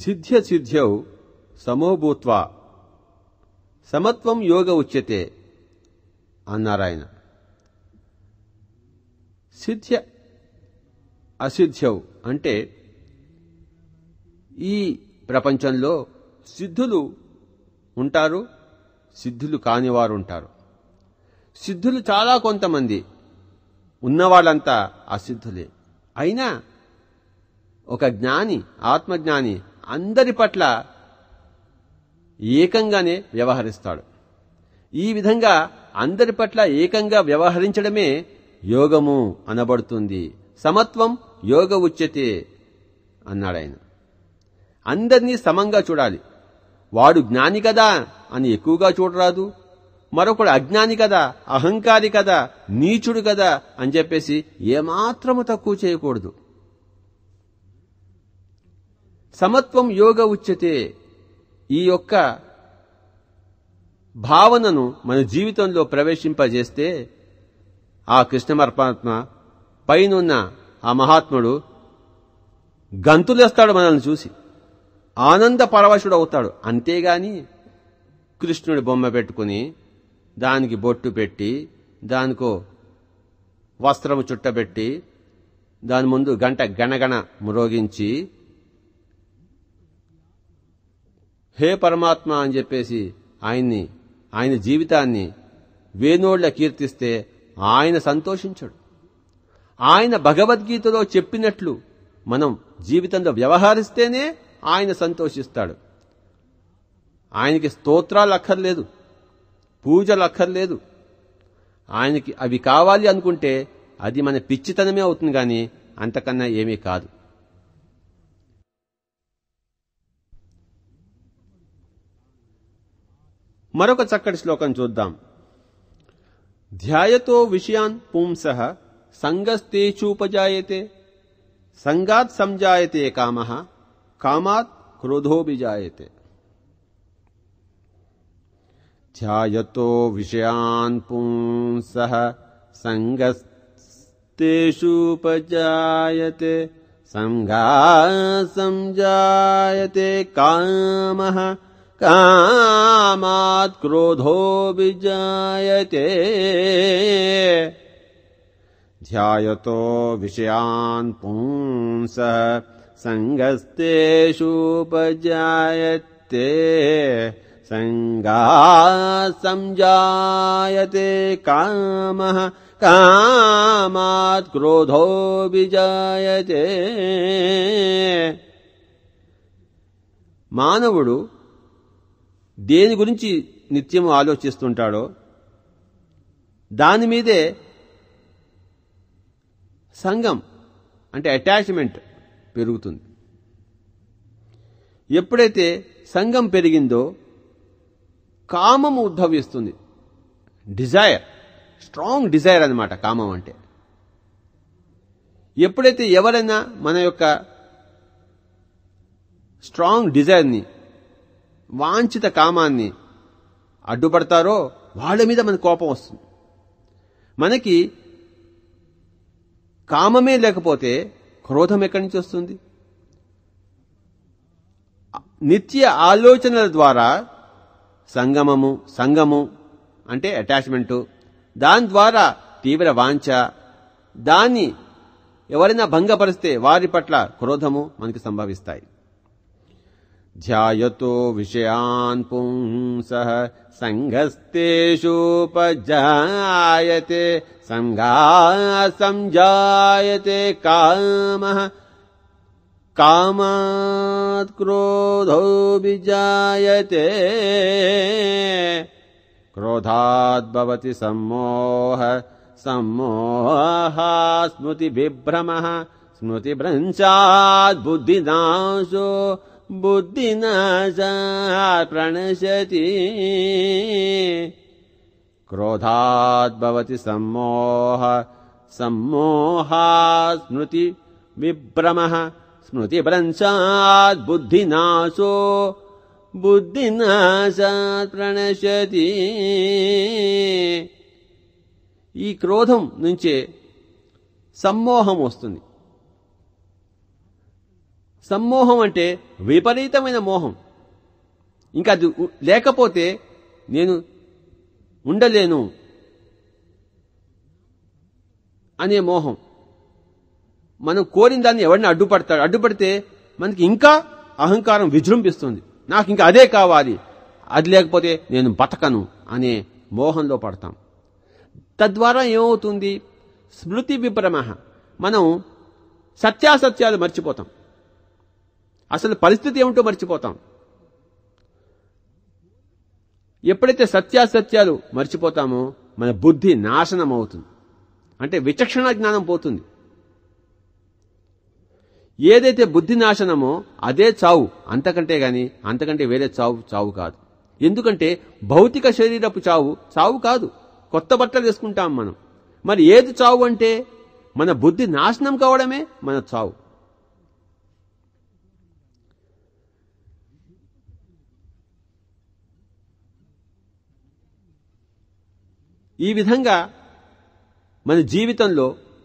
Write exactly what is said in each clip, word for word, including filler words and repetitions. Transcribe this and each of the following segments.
సిద్ధ్య సిద్ధ్యౌ సమో భూత్వా సమత్వం యోగ ఉచ్యతే అన్నారాయన. సిద్ధ్య అసిద్ధ్యౌ అంటే ఈ ప్రపంచంలో సిద్ధులు ఉంటారు, సిద్ధులు కానివారు ఉంటారు. సిద్ధులు చాలా కొంతమంది, ఉన్నవాళ్ళంతా అసిద్ధులే. అయినా ఒక జ్ఞాని, ఆత్మజ్ఞాని అందరి పట్ల ఏకంగానే వ్యవహరిస్తాడు. ఈ విధంగా అందరి పట్ల ఏకంగా వ్యవహరించడమే యోగము అనబడుతుంది. సమత్వం యోగ ఉచ్యతే అన్నాడాయన. అందరినీ సమంగా చూడాలి. వాడు జ్ఞాని కదా అని ఎక్కువగా చూడరాదు, మరొకడు అజ్ఞాని కదా, అహంకారి కదా, నీచుడు కదా అని చెప్పేసి ఏమాత్రము తక్కువ చేయకూడదు. సమత్వం యోగ ఉచ్యతే. ఈ యొక్క భావనను మన జీవితంలో ప్రవేశింపజేస్తే ఆ కృష్ణ పరమాత్మ పైనున్న ఆ మహాత్ముడు గంతులేస్తాడు మనల్ని చూసి, ఆనంద పరవశుడు అవుతాడు. అంతేగాని కృష్ణుడి బొమ్మ పెట్టుకుని దానికి బొట్టు పెట్టి దానికో వస్త్రము చుట్టబెట్టి దాని ముందు గంట గణగణ మ్రోగించి హే పరమాత్మ అని చెప్పేసి ఆయన్ని, ఆయన జీవితాన్ని వేణోళ్ల కీర్తిస్తే ఆయన సంతోషించడు. ఆయన భగవద్గీతలో చెప్పినట్లు మనం జీవితంలో వ్యవహరిస్తేనే ఆయన సంతోషిస్తాడు. ఆయనకి స్తోత్రాలు అక్కర్లేదు, పూజలు అక్కర్లేదు. ఆయనకి అవి కావాలి అనుకుంటే అది మన పిచ్చితనమే అవుతుంది, కానీ అంతకన్నా ఏమీ కాదు. మరొక చక్కటి శ్లోకం చూద్దాం. ధ్యాయతో విషయాన్ పుంసః సంగస్తేచూపజాయతే సంగాత్ సంజాయతే కామః కామాత్ క్రోధోభిజాయతే. ధ్యాయతో విషయాన్ పుంసః సంగస్తేషూపజాయతే సంగాత్ సంజాయతే కామః కామాత్ క్రోధోభిజాయతే. ధ్యాయతో విషయాన్ పుంసః సంగస్తేషూపజాయతే సంగాత్ సంజాయతే కామః కామాత్ క్రోధోభిజాయతే. మానవుడు దేని గురించి నిత్యము ఆలోచిస్తుంటాడో దాని మీదే సంగం అంటే అటాచ్మెంట్ పెరుగుతుంది. ఎప్పుడైతే సంగం పెరిగిందో కామము ఉద్భవిస్తుంది. డిజైర్, స్ట్రాంగ్ డిజైర్ అన్నమాట కామం అంటే. ఎప్పుడైతే ఎవరైనా మన యొక్క స్ట్రాంగ్ డిజైర్ని, వాంఛిత కామాన్ని అడ్డుపడతారో వాళ్ళ మీద మనకు కోపం వస్తుంది. మనకి కామమే లేకపోతే క్రోధం ఎక్కడి నుంచి వస్తుంది? నిత్య ఆలోచనల ద్వారా సంగమము, సంగము అంటే అటాచ్మెంటు, దాని ద్వారా తీవ్ర వాంఛ, దాన్ని ఎవరైనా భంగపరిస్తే వారి పట్ల క్రోధము మనకి సంభవిస్తాయి. ధ్యాయతో విషయాన్ పుంసః సంగస్తేషూపజాయతే సంగాత్ సంజాయతే కామః కామాత్ క్రోధోభిజాయతే. క్రోధాద్ భవతి సమ్మోహ సమ్మోహా స్మృతి విభ్రమః స్మృతి భ్రంశాద్ బుద్ధినాశో బుద్ధినాశాత్ ప్రణశ్యతి. క్రోధాద్ భవతి సమ్మోహ సమ్మోహా స్మృతి విభ్రమః స్మృతి భ్రంశాత్ బుద్ధినాశో బుద్ధినాశాత్ ప్రణశ్యతి. ఈ క్రోధం నుంచే సమ్మోహం వస్తుంది. సమ్మోహం అంటే విపరీతమైన మోహం. ఇంకా అది లేకపోతే నేను ఉండలేను అనే మోహం. మనం కోరిన దాన్ని ఎవరిని అడ్డుపడతాడు. అడ్డుపడితే మనకి ఇంకా అహంకారం విజృంభిస్తుంది. నాకు ఇంకా అదే కావాలి, అది లేకపోతే నేను బతకను అనే మోహంలో పడతాం. తద్వారా ఏమవుతుంది? స్మృతి విభ్రమ. మనం సత్యాసత్యాలు మర్చిపోతాం. అసలు పరిస్థితి ఏమిటో మర్చిపోతాం. ఎప్పుడైతే సత్యాసత్యాలు మర్చిపోతామో మన బుద్ధి నాశనం అవుతుంది. అంటే విచక్షణ జ్ఞానం పోతుంది. ఏదైతే బుద్ధి నాశనమో అదే చావు, అంతకంటే గాని అంతకంటే వేరే చావు చావు కాదు. ఎందుకంటే భౌతిక శరీరపు చావు చావు కాదు. కొత్త బట్టలు వేసుకుంటాం మనం. మరి ఏది చావు అంటే మన బుద్ధి నాశనం కావడమే మన చావు. ఈ విధంగా మన జీవితంలో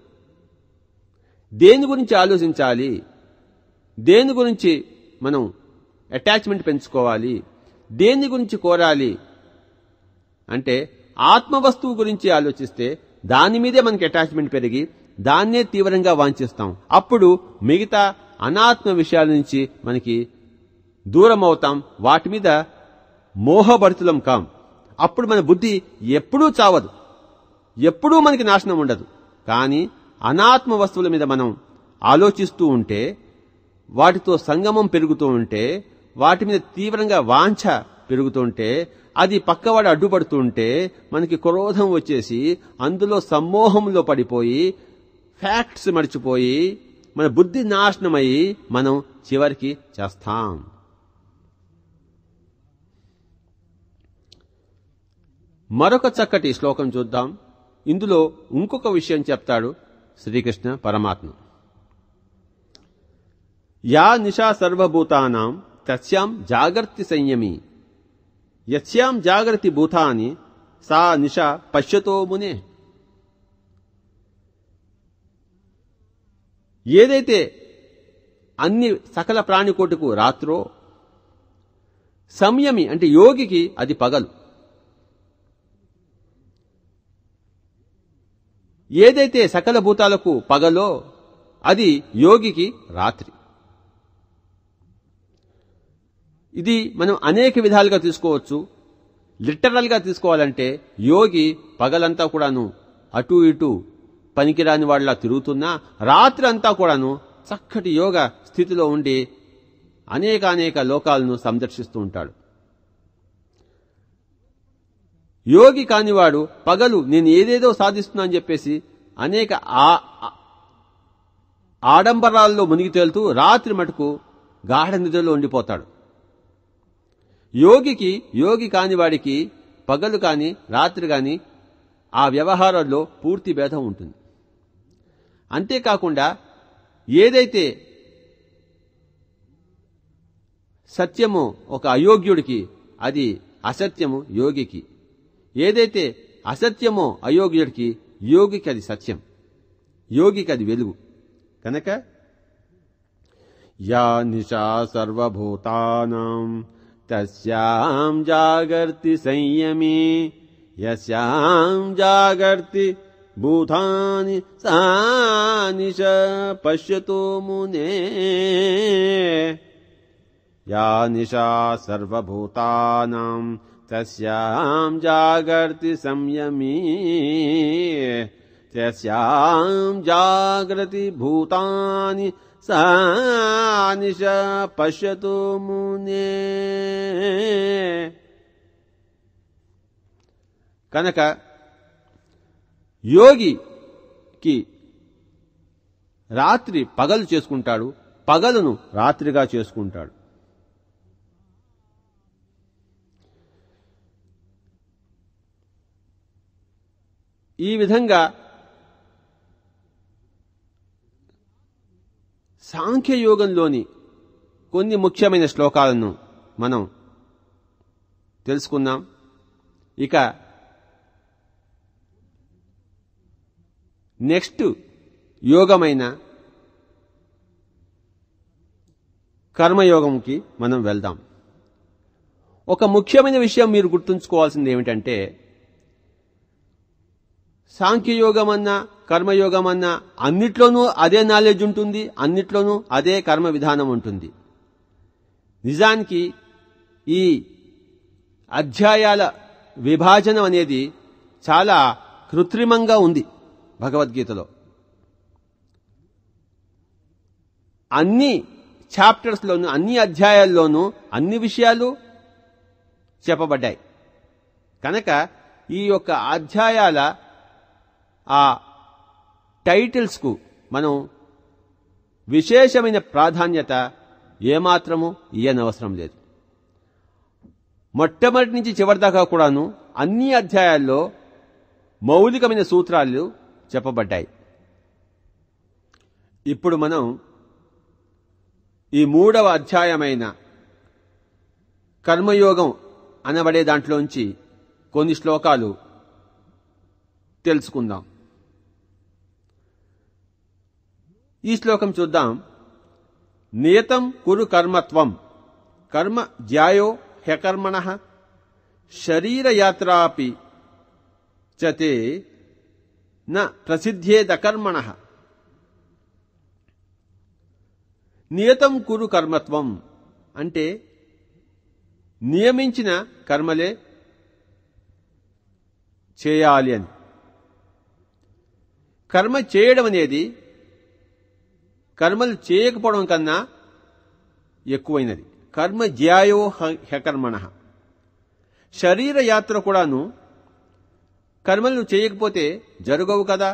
దేని గురించి ఆలోచించాలి, దేని గురించి మనం అటాచ్మెంట్ పెంచుకోవాలి, దేని గురించి కోరాలి అంటే ఆత్మవస్తువు గురించి ఆలోచిస్తే దాని మీదే మనకి అటాచ్మెంట్ పెరిగి దాన్నే తీవ్రంగా వాంఛిస్తాం. అప్పుడు మిగతా అనాత్మ విషయాల నుంచి మనకి దూరం అవుతాం. వాటి మీద మోహభరితులం కాం. అప్పుడు మన బుద్ధి ఎప్పుడూ చావదు, ఎప్పుడూ మనకి నాశనం ఉండదు. కానీ అనాత్మ వస్తువుల మీద మనం ఆలోచిస్తూ ఉంటే, వాటితో సంగమం పెరుగుతూ ఉంటే, వాటి మీద తీవ్రంగా వాంఛ పెరుగుతూ ఉంటే, అది పక్కవాడు అడ్డుపడుతూ ఉంటే మనకి క్రోధం వచ్చేసి అందులో సమ్మోహంలో పడిపోయి ఫ్యాక్ట్స్ మర్చిపోయి మన బుద్ధి నాశనమయ్యి మనం చివరికి చేస్తాం. మరొక చక్కటి శ్లోకం చూద్దాం. ఇందులో ఇంకొక విషయం చెప్తాడు శ్రీకృష్ణ పరమాత్మ. యా నిశా సర్వభూతానాం తస్యాం జాగర్తి సంయమి యస్యాం జాగర్తి భూతాని సా నిశా పశ్యతో మునే. ఏదైతే అన్ని సకల ప్రాణికోటికు రాత్రో, సంయమి అంటే యోగికి అది పగలు. ఏదైతే సకల భూతాలకు పగలో అది యోగికి రాత్రి. ఇది మనం అనేక విధాలుగా తీసుకోవచ్చు. లిటరల్ గా తీసుకోవాలంటే యోగి పగలంతా కూడాను అటు ఇటు పనికిరాని వాళ్ళ తిరుగుతున్నా రాత్రి అంతా కూడాను చక్కటి యోగ స్థితిలో ఉండి అనేక అనేక లోకాలను సందర్శిస్తూ ఉంటాడు. యోగి కానివాడు పగలు నేను ఏదేదో సాధిస్తున్నా అని చెప్పేసి అనేక ఆడంబరాల్లో మునిగి తేలుతూ రాత్రి మటుకు గాఢ నిద్రలో ఉండిపోతాడు. యోగికి యోగి కానివాడికి పగలు కాని రాత్రి కాని ఆ వ్యవహారాల్లో పూర్తి భేదం ఉంటుంది. అంతేకాకుండా ఏదైతే సత్యమో ఒక అయోగ్యుడికి అది అసత్యము యోగికి, ఏదైతే అసత్యమో అయోగ్యుడికి యోగికి అది సత్యం, యోగికి అది వెలుగు. కనుక యా నిశా సర్వభూతానాం తస్యాం జాగర్తి సంయమి యస్యాం జాగర్తి భూతాని సా నిశా పశ్యతో మునే. యా నిశా సర్వభూతానాం తస్యాం జాగర్తి సంయమి తస్యాం జాగర్తి భూతాని సా నిశా పశ్యతో మునే. కనుక యోగికి రాత్రి పగలు చేసుకుంటాడు, పగలును రాత్రిగా చేసుకుంటాడు. ఈ విధంగా సాంఖ్యయోగంలోని కొన్ని ముఖ్యమైన శ్లోకాలను మనం తెలుసుకున్నాం. ఇక నెక్స్ట్ యోగమైన కర్మయోగంకి మనం వెళ్దాం. ఒక ముఖ్యమైన విషయం మీరు గుర్తుంచుకోవాల్సింది ఏమిటంటే, సాంఖ్యయోగం అన్నా కర్మయోగం అన్నా అన్నిట్లోనూ అదే నాలెడ్జ్ ఉంటుంది, అన్నిట్లోనూ అదే కర్మ విధానం ఉంటుంది. నిజానికి ఈ అధ్యాయాల విభాజనం అనేది చాలా కృత్రిమంగా ఉంది భగవద్గీతలో. అన్ని చాప్టర్స్లోనూ అన్ని అధ్యాయాల్లోనూ అన్ని విషయాలు చెప్పబడ్డాయి. కనుక ఈ యొక్క అధ్యాయాల ఆ టైటిల్స్కు మనం విశేషమైన ప్రాధాన్యత ఏమాత్రము ఇయ్యనవసరం లేదు. మొట్టమొదటి నుంచి చివరి దాకా కూడాను అన్ని అధ్యాయాల్లో మౌలికమైన సూత్రాలు చెప్పబడ్డాయి. ఇప్పుడు మనం ఈ మూడవ అధ్యాయమైన కర్మయోగం అనబడే దాంట్లోంచి కొన్ని శ్లోకాలు తెలుసుకుందాం. ఈ శ్లోకం చూద్దాం. నియతం కురు కర్మత్వం కర్మ జ్యాయో హ్యకర్మణః శరీరయాత్రాపి చతే న ప్రసిద్ధేదకర్మణః. నియతం కురు కర్మత్వం అంటే నియమించిన కర్మలే చేయాలి అని. కర్మ చేయడం అనేది కర్మలు చేయకపోవడం కన్నా ఎక్కువైనది. కర్మ జ్యాయో హ్యకర్మణః. శరీర యాత్ర కూడాను కర్మలను చేయకపోతే జరగవు కదా.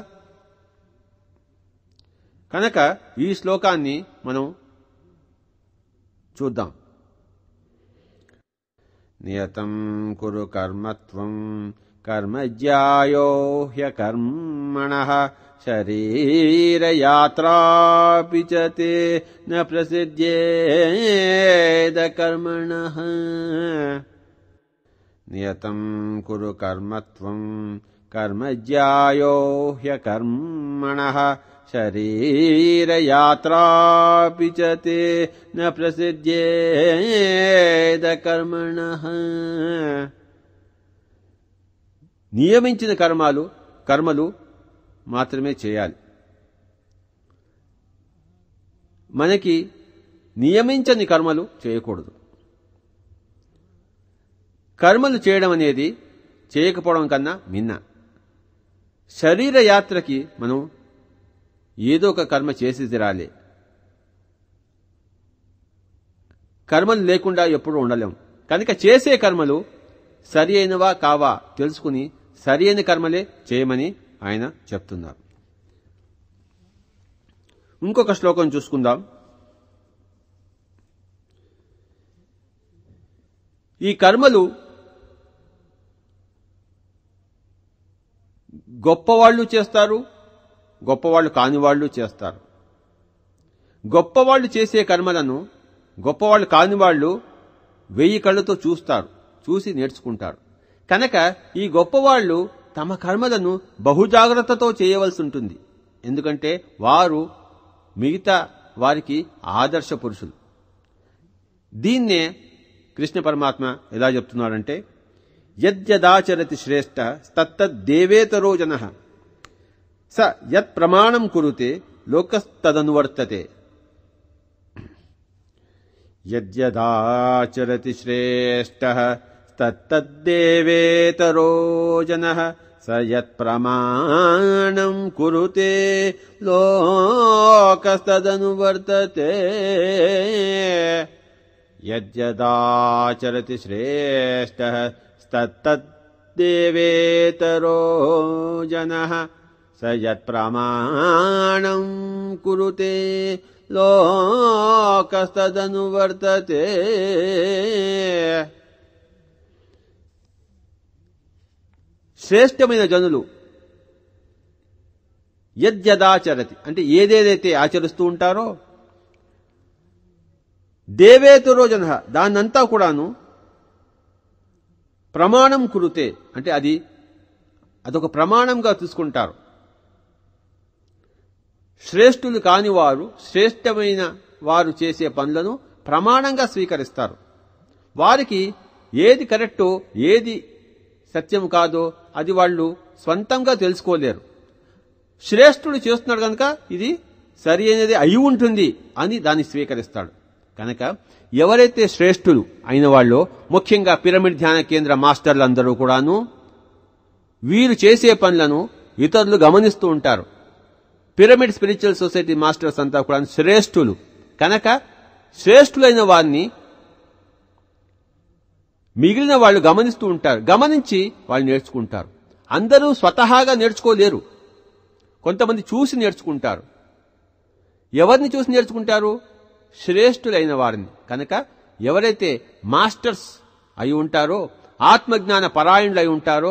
కనుక ఈ శ్లోకాన్ని మనం చూద్దాం. నియతం కురు కర్మత్వం కర్మ జ్యాయో హ్యకర్మణః శరీరయాత్రాపి చ తే న ప్రసిద్ధేదకర్మణః. నియతం కురు కర్మత్వం కర్మ జ్యాయో హ్యకర్మణః శరీరయాత్రాపి చ తే న ప్రసిద్ధేదకర్మణః. నియమించిన కర్మాలు కర్మలు మాత్రమే చేయాలి. మనకి నియమించని కర్మలు చేయకూడదు. కర్మలు చేయడం అనేది చేయకపోవడం కన్నా మిన్న. శరీర యాత్రకి మనం ఏదో ఒక కర్మ చేసి తీరాలి. కర్మలు లేకుండా ఎప్పుడూ ఉండలేం. కనుక చేసే కర్మలు సరి అయినవా కావా తెలుసుకుని సరి అయిన కర్మలే చేయమని ఆయన చెప్తున్నారు. ఇంకొక శ్లోకం చూసుకుందాం. ఈ కర్మలు గొప్పవాళ్ళు చేస్తారు, గొప్పవాళ్ళు కాని వాళ్ళు చేస్తారు. గొప్పవాళ్ళు చేసే కర్మలను గొప్పవాళ్ళు కాని వాళ్ళు వెయ్యి కళ్ళతో చూస్తారు, చూసి నేర్చుకుంటారు. కనుక ఈ గొప్పవాళ్ళు తమ కర్మలను బహుజాగ్రత్తతో చేయవలసి ఉంటుంది. ఎందుకంటే వారు మిగతా వారికి ఆదర్శ పురుషులు. దీన్నే కృష్ణ పరమాత్మ ఎలా చెప్తున్నాడంటే, యద్యదాచరతి శ్రేష్ఠ తత్తద్దేవేతరో జనః స యత్ ప్రమాణం కురుతే లోకస్తదనువర్తతే. యద్యదాచరతి శ్రేష్ఠ తత్తద్దేవేతరో జనః స యత్ ప్రమాణం కురుతే లోకస్తదనువర్తతే. యద్యదాచరతి శ్రేష్ఠ తత్తద్దేవేతరో జనః స యత్ ప్రమాణం కురుతే లోకస్తదనువర్తతే. శ్రేష్టమైన జనులు యద్యదాచరతి అంటే ఏదేదైతే ఆచరిస్తూ ఉంటారో, దేవేతరో జన దాన్నంతా కూడాను ప్రమాణం కురుతే అంటే అది అదొక ప్రమాణంగా తీసుకుంటారు. శ్రేష్ఠులు కాని వారు శ్రేష్టమైన వారు చేసే పనులను ప్రమాణంగా స్వీకరిస్తారు. వారికి ఏది కరెక్టో ఏది సత్యం కాదో అది వాళ్ళు స్వంతంగా తెలుసుకోలేరు. శ్రేష్ఠుడు చేస్తున్నాడు కనుక ఇది సరి అనేది అయి ఉంటుంది అని దాన్ని స్వీకరిస్తాడు. కనుక ఎవరైతే శ్రేష్ఠులు అయిన వాళ్ళు, ముఖ్యంగా పిరమిడ్ ధ్యాన కేంద్ర మాస్టర్లందరూ కూడాను వీరు చేసే పనులను ఇతరులు గమనిస్తూ ఉంటారు. పిరమిడ్ స్పిరిచువల్ సొసైటీ మాస్టర్స్ అంతా కూడా శ్రేష్ఠులు కనుక శ్రేష్ఠులైన వారిని మిగిలిన వాళ్ళు గమనిస్తూ ఉంటారు. గమనించి వాళ్ళు నేర్చుకుంటారు. అందరూ స్వతహాగా నేర్చుకోలేరు. కొంతమంది చూసి నేర్చుకుంటారు. ఎవరిని చూసి నేర్చుకుంటారు? శ్రేష్ఠులైన వారిని. కనుక ఎవరైతే మాస్టర్స్ అయి ఉంటారో, ఆత్మజ్ఞాన పరాయణులు అయి ఉంటారో,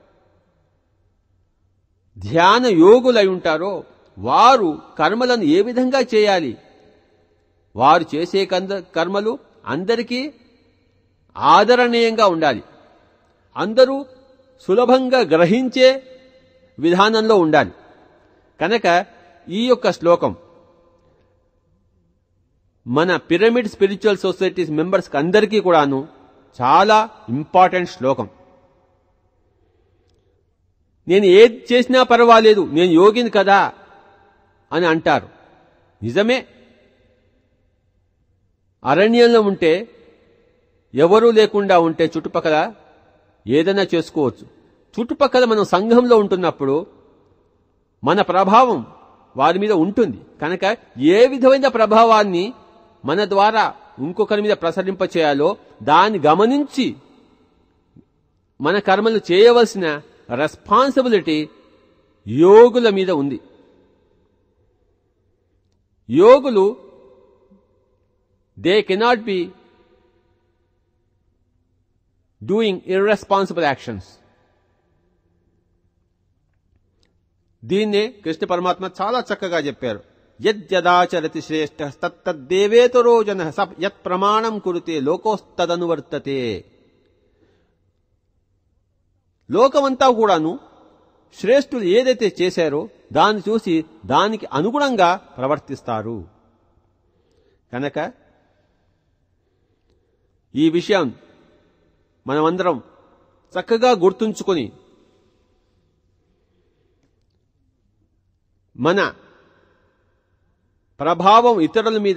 ధ్యాన యోగులై ఉంటారో వారు కర్మలను ఏ విధంగా చేయాలి, వారు చేసే కర్మలు అందరికీ ఆదరణీయంగా ఉండాలి, అందరూ సులభంగా గ్రహించే విధానంలో ఉండాలి. కనుక ఈ యొక్క శ్లోకం మన పిరమిడ్ స్పిరిచువల్ సొసైటీస్ మెంబర్స్ అందరికీ కూడాను చాలా ఇంపార్టెంట్ శ్లోకం. నేను ఏది చేసినా పర్వాలేదు, నేను యోగిని కదా అని అంటారు. నిజమే, అరణ్యంలో ఉంటే ఎవరూ లేకుండా ఉంటే చుట్టుపక్కల ఏదైనా చేసుకోవచ్చు. చుట్టుపక్కల మనం సంఘంలో ఉంటున్నప్పుడు మన ప్రభావం వారి మీద ఉంటుంది. కనుక ఏ విధమైన ప్రభావాన్ని మన ద్వారా ఇంకొకరి మీద ప్రసరింపచేయాలో దాన్ని గమనించి మన కర్మలు చేయవలసిన రెస్పాన్సిబిలిటీ యోగుల మీద ఉంది. యోగులు they cannot be doing irresponsible actions. దీన్నే కృష్ణ పరమాత్మ చాలా చక్కగా చెప్పారు. యద్యదాచరతి శ్రేష్ఠ తత్తద్దేవేతరో జనః స యత్ ప్రమాణం కురుతే లోకోస్తదనువర్తతే. లోకమంతా కూడాను శ్రేష్ఠులు ఏదైతే చేశారో దాన్ని చూసి దానికి అనుగుణంగా ప్రవర్తిస్తారు. కనుక ఈ విషయం మనమందరం చక్కగా గుర్తుంచుకొని మన ప్రభావం ఇతరుల మీద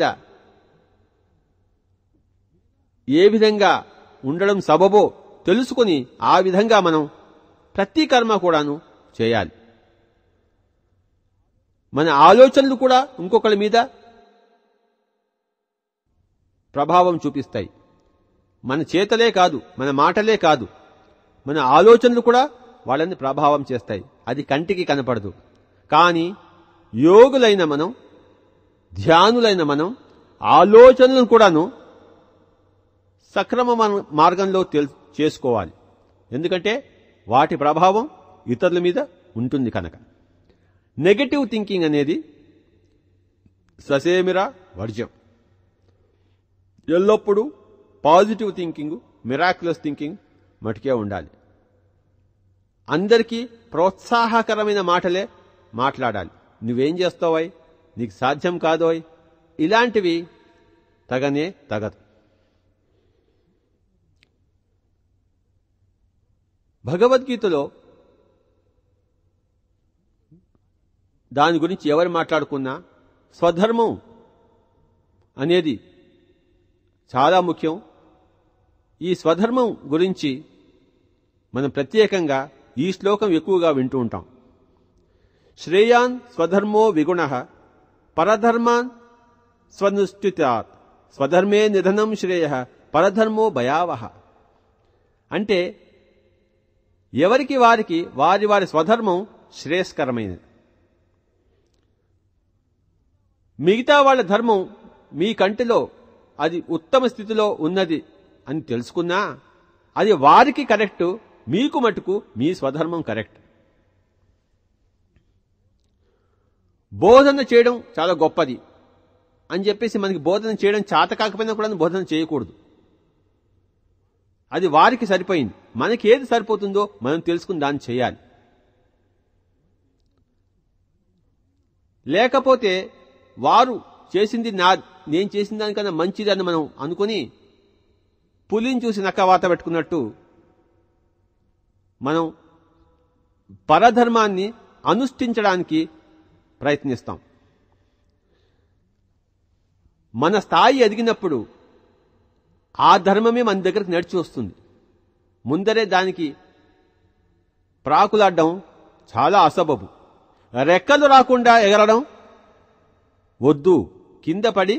ఏ విధంగా ఉండడం సబబో తెలుసుకుని ఆ విధంగా మనం ప్రతి కర్మ కూడాను చేయాలి. మన ఆలోచనలు కూడా ఇంకొకరి మీద ప్రభావం చూపిస్తాయి. మన చేతలే కాదు, మన మాటలే కాదు, మన ఆలోచనలు కూడా వాళ్ళని ప్రభావం చేస్తాయి. అది కంటికి కనపడదు. కానీ యోగులైన మనం, ధ్యానులైన మనం ఆలోచనలను కూడాను సక్రమ మార్గంలో చేసుకోవాలి. ఎందుకంటే వాటి ప్రభావం ఇతరుల మీద ఉంటుంది కనుక. నెగటివ్ థింకింగ్ అనేది ససేమిరా వర్జ్యం. ఎల్లప్పుడూ పాజిటివ్ థింకింగ్, మిరాక్యులస్ థింకింగ్ మటుకే ఉండాలి. అందరికీ ప్రోత్సాహకరమైన మాటలే మాట్లాడాలి. నువ్వేం చేస్తావోయ్, నీకు సాధ్యం కాదోయ్, ఇలాంటివి తగనే తగదు. భగవద్గీతలో దాని గురించి ఎవరు మాట్లాడుకున్నా స్వధర్మం అనేది చాలా ముఖ్యం. ఈ స్వధర్మం గురించి మనం ప్రత్యేకంగా ఈ శ్లోకం ఎక్కువగా వింటూ ఉంటాం. శ్రేయాన్ స్వధర్మో విగుణః పరధర్మాన్ స్వనుష్ఠితాత్ స్వధర్మే నిధనం శ్రేయః పరధర్మో భయావహ. అంటే ఎవరికి వారికి వారి వారి స్వధర్మం శ్రేయస్కరమైనది. మిగతా వాళ్ళ ధర్మం మీ కంటిలో అది ఉత్తమ స్థితిలో ఉన్నది అని తెలుసుకున్నా అది వారికి కరెక్ట్, మీకు మటుకు మీ స్వధర్మం కరెక్ట్. బోధన చేయడం చాలా గొప్పది అని చెప్పేసి మనకి బోధన చేయడం చేత కాకపోయినా కూడా బోధన చేయకూడదు. అది వారికి సరిపోయింది. మనకి ఏది సరిపోతుందో మనం తెలుసుకుని దాన్ని చేయాలి. లేకపోతే వారు చేసింది నా నేను చేసిన దానికన్నా మంచిదని మనం అనుకుని పులిని చూసి నక్కవాత పెట్టుకున్నట్టు మనం పరధర్మాన్ని అనుష్ఠించడానికి ప్రయత్నిస్తాం. మన స్థాయి ఎదిగినప్పుడు ఆ ధర్మమే మన దగ్గరకు నడిచి వస్తుంది. ముందరే దానికి ప్రాకులాడడం చాలా అసబబు. రెక్కలు రాకుండా ఎగరడం వద్దు, కింద పడి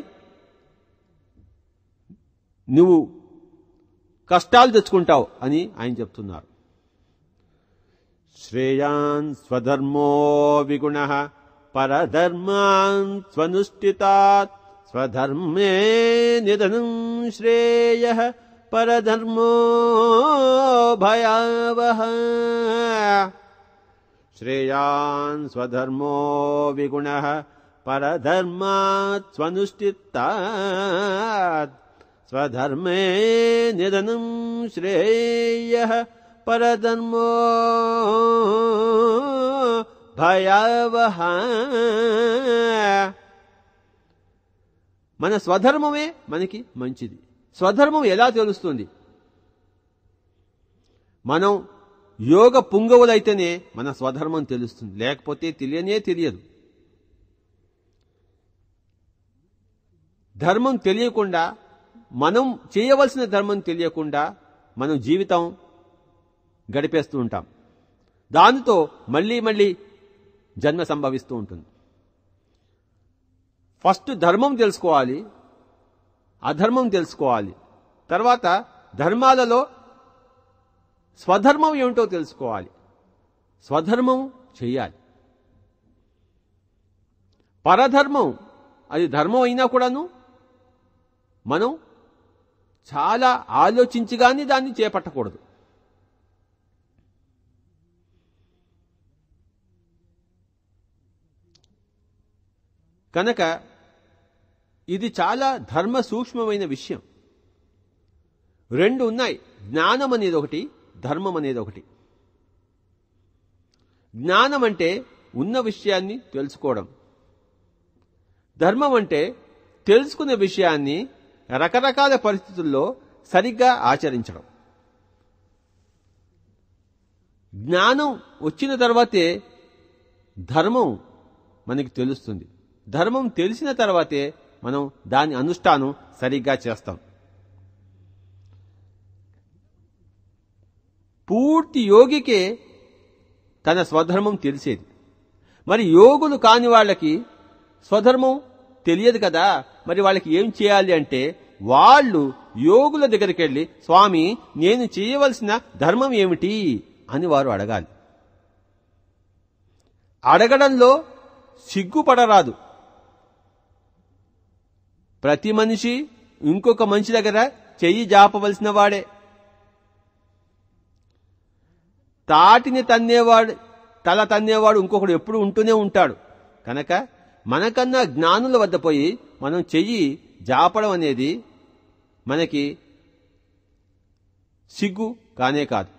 నువ్వు కష్టాలు తెచ్చుకుంటావు అని ఆయన చెప్తున్నారు. శ్రేయాన్ స్వధర్మో విగుణః పరధర్మాన్ స్వనుష్ఠితాత్ స్వధర్మే నిధనం శ్రేయః పరధర్మో భయావహ. శ్రేయాన్ స్వధర్మో విగుణః పరధర్మాత్ స్వనుష్ఠితాత్ స్వధర్మే నిధనం శ్రేయః పరధర్మో భయావహ. మన స్వధర్మమే మనకి మంచిది. స్వధర్మం ఎలా తెలుస్తుంది? మనం యోగ పుంగవులైతేనే మన స్వధర్మం తెలుస్తుంది, లేకపోతే తెలియనే తెలియదు. ధర్మం తెలియకుండా, మనం చేయవలసిన ధర్మం తెలియకుండా మనం జీవితం గడిపేస్తూ ఉంటాం. దానితో మళ్ళీ మళ్ళీ జన్మ సంభవిస్తూ ఉంటుంది. ఫస్ట్ ధర్మం తెలుసుకోవాలి, అధర్మం తెలుసుకోవాలి. తర్వాత ధర్మాలలో స్వధర్మం ఏమిటో తెలుసుకోవాలి, స్వధర్మం చెయ్యాలి. పరధర్మం అది ధర్మం అయినా కూడాను మనం చాలా ఆలోచించగానే దాన్ని చేపట్టకూడదు. కనుక ఇది చాలా ధర్మ సూక్ష్మమైన విషయం. రెండు ఉన్నాయి, జ్ఞానం అనేది ఒకటి, ధర్మం అనేది ఒకటి. జ్ఞానం అంటే ఉన్న విషయాన్ని తెలుసుకోవడం, ధర్మం అంటే తెలుసుకున్న విషయాన్ని రకరకాల పరిస్థితుల్లో సరిగ్గా ఆచరించడం. జ్ఞానం వచ్చిన తర్వాతే ధర్మం మనకి తెలుస్తుంది. ధర్మం తెలిసిన తర్వాతే మనం దాని అనుష్ఠానం సరిగ్గా చేస్తాం. పూర్తి యోగికే తన స్వధర్మం తెలిసేది. మరి యోగులు కాని వాళ్ళకి స్వధర్మం తెలియదు కదా. మరి వాళ్ళకి ఏం చేయాలి అంటే, వాళ్ళు యోగుల దగ్గరికి వెళ్ళి, స్వామి నేను చేయవలసిన ధర్మం ఏమిటి అని వారు అడగాలి. అడగడంలో సిగ్గుపడరాదు. ప్రతి మనిషి ఇంకొక మనిషి దగ్గర చెయ్యి జాపవలసిన వాడే. తాటిని తన్నేవాడు, తల తన్నేవాడు ఇంకొకడు ఎప్పుడు ఉంటూనే ఉంటాడు. కనుక మనకన్నా జ్ఞానుల వద్ద పోయి మనం చెయ్యి జాపడం అనేది మనకి సిగ్గు కానే కాదు.